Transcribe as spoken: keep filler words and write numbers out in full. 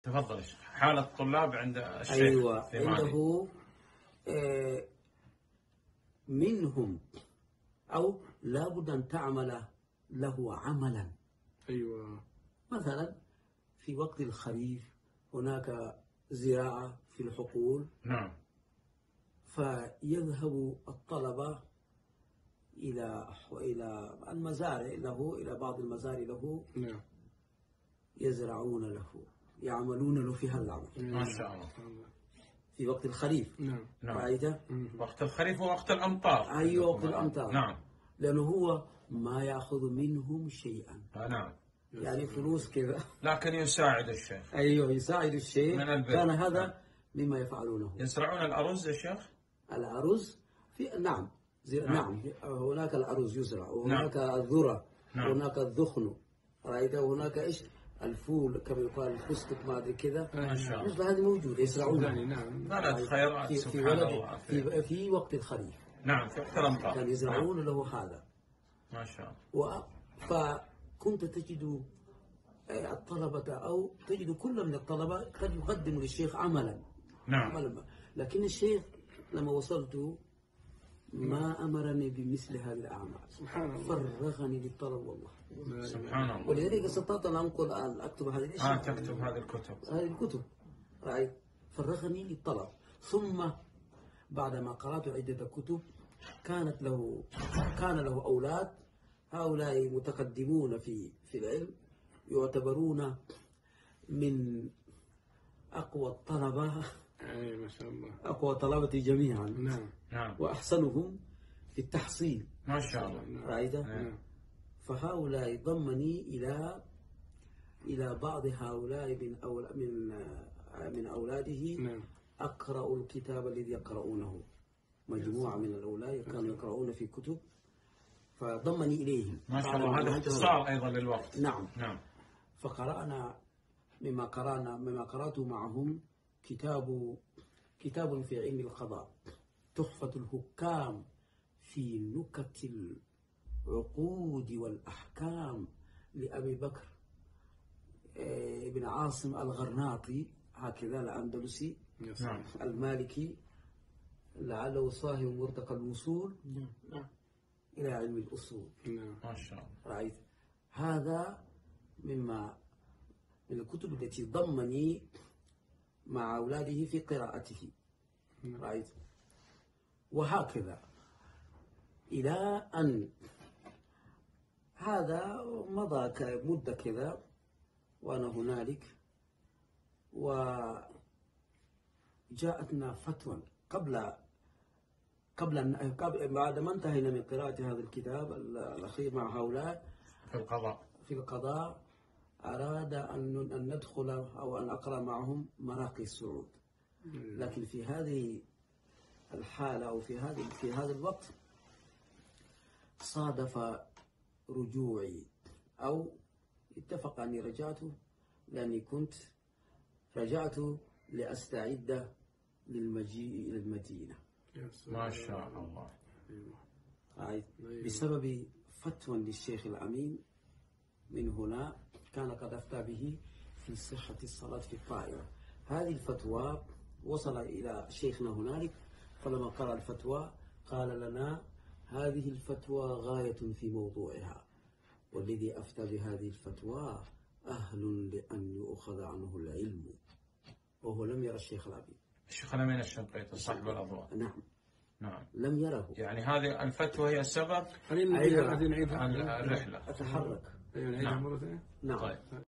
تفضل يا شيخ. حالة الطلاب عند الشيخ. أيوة عنده آه منهم أو لابد أن تعمل له عملا. أيوة مثلا في وقت الخريف هناك زراعة في الحقول. نعم. فيذهب الطلبة إلى إلى المزارع له، إلى بعض المزارع له. نعم. يزرعون له، يعملون له في هذا العمل. ما شاء الله. في وقت الخريف. نعم. رأيته؟ وقت الخريف ووقت الأمطار. أيوة وقت الأمطار. نعم. لأنه هو ما يأخذ منهم شيئا. نعم. يعني فلوس كذا. لكن يساعد الشيخ. أيوة يساعد الشيخ. من البر. كان هذا مما يفعلونه. يزرعون الأرز يا شيخ؟ الأرز في نعم. نعم. نعم هناك الأرز يزرع، وهناك نعم. الذرة، نعم. وهناك الذخن. رأيته؟ وهناك إيش الفول كما يقال الفستق ما أدري كذا. ما شاء الله. مثل هذه موجودة يزرعون. نعم. بلد خيرات في سبحان في, الله. في في وقت الخريف. نعم في وقت الأمطار. كان يزرعون له هذا. ما شاء الله. و... فكنت تجد الطلبة أو تجد كل من الطلبة قد يقدم للشيخ عملا. نعم. عملا. لكن الشيخ لما وصلت ما أمرني بمثل هذه الأعمال. سبحان الله. فرغني للطلب والله. سبحان الله. ولذلك استطعت أن أنقل أن أكتب هذه الأشياء. آه تكتب هذه الكتب. هذه الكتب. رأيت؟ فرغني للطلب. ثم بعدما قرأت عدة كتب كانت له كان له أولاد، هؤلاء متقدمون في في العلم، يعتبرون من أقوى الطلبة. أي ما شاء الله. أقوى طلبة جميعا. نعم. نعم. وأحسنهم في التحصيل. ما شاء الله. رأيت؟ نعم. فهؤلاء ضمني إلى إلى بعض هؤلاء من أول من من أولاده. نعم. أقرأ الكتاب الذي يقرؤونه. مجموعة من الأولاد كانوا يقرؤون في كتب فضمني إليهم. ما شاء الله. هذا اختصار أيضا للوقت. نعم. نعم. فقرأنا مما قرأنا مما قرأت معهم كتاب كتاب في علم القضاء، تحفة الحكام في نكت العقود والأحكام لأبي بكر ابن عاصم الغرناطي، هكذا الأندلسي نعم. المالكي، لعله صاحب مرتقى الوصول إلى علم الأصول. ما شاء الله. رأيت؟ هذا مما من الكتب التي ضمني مع أولاده في قراءته. رأيت؟ وهكذا إلى أن هذا مضى مدة كذا وأنا هنالك، وجاءتنا فتوى قبل قبل قبل بعد ما انتهينا من قراءة هذا الكتاب الأخير مع هؤلاء في القضاء. في القضاء أراد أن أن ندخل أو أن أقرأ معهم مراقي السعود. لكن في هذه الحالة أو في هذا في هذا الوقت صادف رجوعي أو اتفق أني رجعت، لأني كنت رجعت لأستعد للمجيء إلى المدينة. ما شاء الله. بسبب فتوى للشيخ الأمين من هنا كان قد أفتى به في صحة الصلاة في الطائرة. هذه الفتوى وصل إلى شيخنا هنالك، فلما قرأ الفتوى قال لنا هذه الفتوى غاية في موضوعها، والذي أفتى بهذه الفتوى أهل لأن يؤخذ عنه العلم، وهو لم يرى الشيخ الأمين. الشيخ الأمين الشنقيطي صاحب الأضواء. نعم. نعم. لم يره. يعني هذه الفتوى هي السبب أيوة. الرحلة. أتحرك. أيوة. نعم. نعم. مرة ثانية. نعم. طيب.